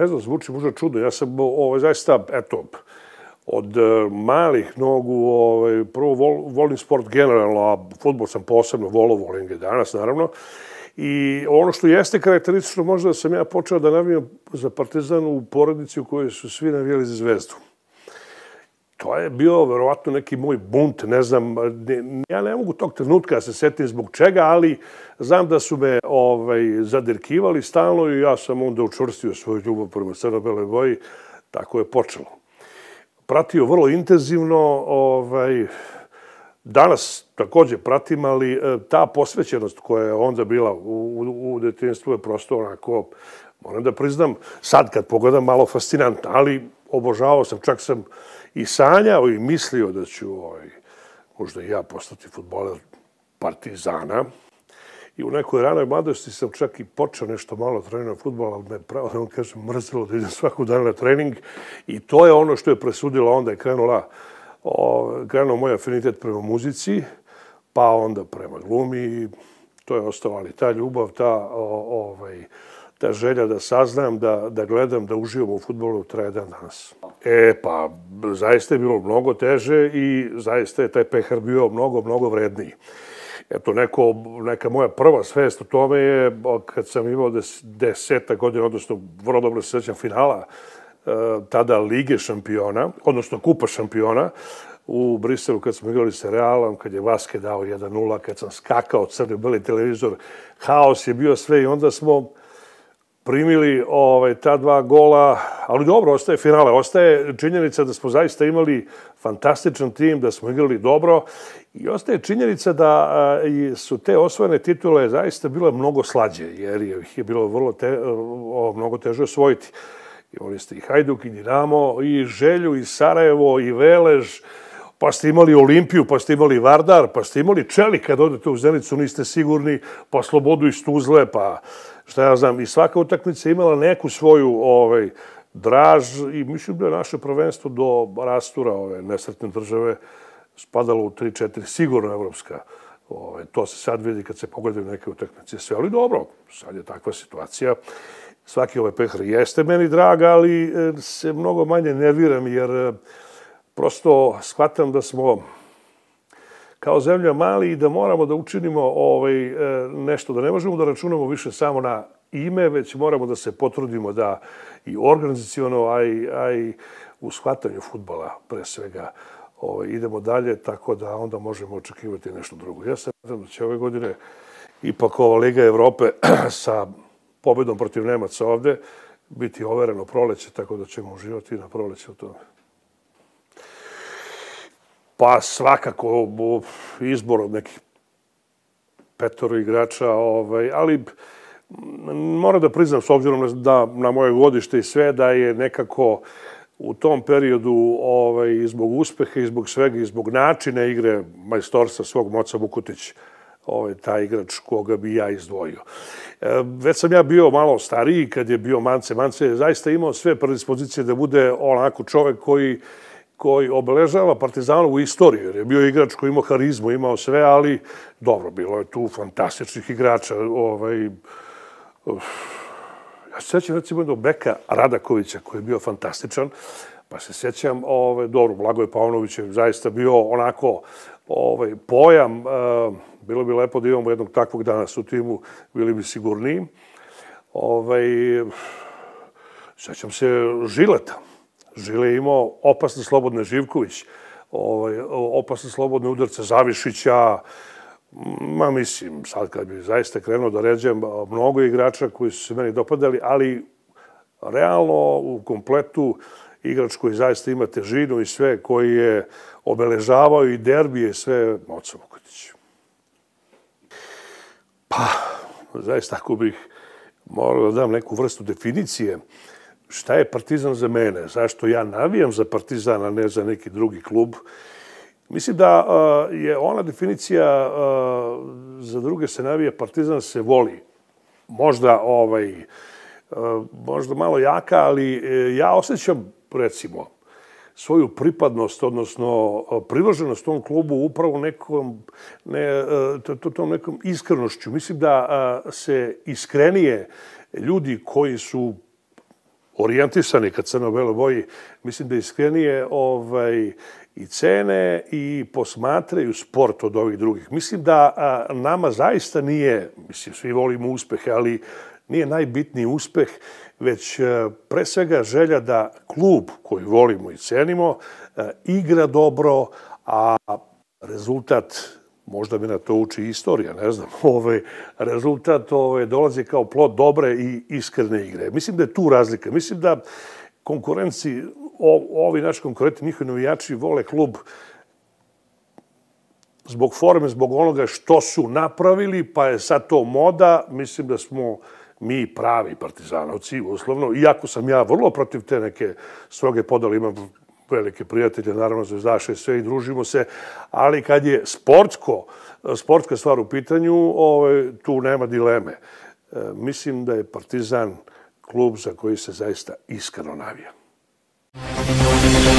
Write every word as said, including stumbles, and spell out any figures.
ne znam, zvuči možda čudno. Ja sam ovaj, zaista, eto, od malih nogu, ovaj, prvo volim sport generalno, a fudbal sam posebno volao, volim ga danas, naravno. I ono što jeste karakteristično, možda da sam ja počeo da navijam za Partizan u porodici u kojoj su svi navijali za Zvezdu. To je bio verovatno neki moj bunt, ne znam, ja ne mogu tog trenutka da se setim zbog čega, ali znam da su me zadirkivali stalno i ja sam onda učvrstio svoju ljubav prema crno-beloj boji, tako je počelo. Pratio vrlo intenzivno, danas također pratim, ali ta posvećenost koja je onda bila u detinjstvu je prosto onako, moram da priznam, sad kad pogledam malo fascinantno, ali obožavao sam, čak sam i sanjao i mislio da ću možda i ja postati fudbaler Partizana. I u nekoj ranoj mladosti sam čak i počeo nešto malo trenirati fudbal, ali me pravo da vam kažem mrzelo da idem svakog dana na trening. I to je ono što je presudilo, onda je krenula, krenuo moj afinitet prema muzici, pa onda prema glumi. To je ostalo, ali ta ljubav, ta ta želja da saznam, da gledam, da uživam u fudbalu traje dan danas. E, pa, zaista je bilo mnogo teže i zaista je taj pehar bio mnogo, mnogo vredniji. Eto, neka moja prva svest o tome je kad sam imao deseta godina, odnosno vrlo dobro se sjećam finala tada Lige šampiona, odnosno Kupa šampiona u Briselu kad smo igrali sa Realom, kad je Vaske dao jedan nula, kad sam skakao crno-beli televizor, haos je bio sve i onda smo primili ta dva gola, ali dobro, ostaje finale, ostaje činjenica da smo zaista imali fantastičan tim, da smo igrali dobro i ostaje činjenica da su te osvojene titule zaista bile mnogo slađe, jer ih je bilo vrlo mnogo teže osvojiti. Imali ste i Hajduk, i Dinamo, i Želju, i Sarajevo, i Velež, pa ste imali Olimpiju, pa ste imali Vardar, pa ste imali Čelik, kad odete u Zenicu niste sigurni, pa Slobodu iz Tuzle, pa šta ja znam, i svaka utakmica imala neku svoju draž i mislim da je naše prvenstvo do rastura ove nesretne države spadalo u tri četiri sigurno evropska. To se sad vidi kad se pogledaju neke utakmice sve, ali dobro, sad je takva situacija. Svaki ovaj pehar jeste meni drag, ali se mnogo manje nerviram jer prosto shvatam da smo kao zemlja mali i da moramo da učinimo nešto, da ne možemo da računamo više samo na ime, već moramo da se potrudimo da i organizaciono, a i u shvatanju fudbala pre svega idemo dalje, tako da onda možemo očekivati nešto drugo. Ja se nadam da će ove godine ipak ova Liga Evrope sa pobedom protiv Nemaca ovde biti overeno proleće, tako da ćemo uživati na proleće u tome. Pa svakako izbor od nekih petoro igrača, ali moram da priznam, s obzirom da na moje godište i sve, da je nekako u tom periodu i zbog uspeha i zbog svega i zbog načina igre majstorstva svog Moca Vukotić, taj igrač koga bi ja izdvojio. Već sam ja bio malo stariji kad je bio Mance. Mance je zaista imao sve predispozicije da bude onako čovek koji koji obeležava Partizanovu istoriju, jer je bio igrač koji imao harizmu, imao sve, ali dobro, bilo je tu fantastičnih igrača. Ja se sjećam recimo jednog beka Radakovića koji je bio fantastičan, pa se sjećam, dobro, Blagoje Paunović je zaista bio onako pojam, bilo bi lepo da imamo jednog takvog danas u timu, bili bi sigurniji. Sjećam se Žileta. Žile je imao opasne slobodne Živković, opasne slobodne udarce Zavišića. Ma mislim, sad kad bi zaista krenuo da ređem mnogo igrača koji su se meni dopadali, ali realno u kompletu igrač koji zaista ima težinu i sve, koji je obeležavao i derbije i sve, Moca Vukotić. Pa, zaista ako bih morao da dam neku vrstu definicije, šta je Partizan za mene? Zašto ja navijam za Partizan, a ne za neki drugi klub? Mislim da je ona definicija za druge se navija, Partizan se voli. Možda možda malo jaka, ali ja osjećam, recimo, svoju pripadnost, odnosno privrženost tom klubu upravo nekom iskrenošću. Mislim da se iskrenije ljudi koji su orijentisani ka crno-beloj boji, mislim da iskrenije i cene i posmatraju sport od ovih drugih. Mislim da nama zaista nije, mislim, svi volimo uspehe, ali nije najbitniji uspeh, već pre svega želja da klub koji volimo i cenimo igra dobro, a rezultat, možda me na to uči istorija, ne znam, rezultat dolazi kao plod dobre i iskrene igre. Mislim da je tu razlika. Mislim da konkurenci, ovi naši konkurenti, njihovi navijači vole klub zbog forme, zbog onoga što su napravili, pa je sad to moda. Mislim da smo mi pravi partizanovci, uslovno, iako sam ja vrlo protiv te neke stroge podale, imam velike prijatelje, naravno zvezdaše i sve i družimo se, ali kad je sportsko, sportska stvar u pitanju, tu nema dileme. Mislim da je Partizan klub za koji se zaista iskreno navija.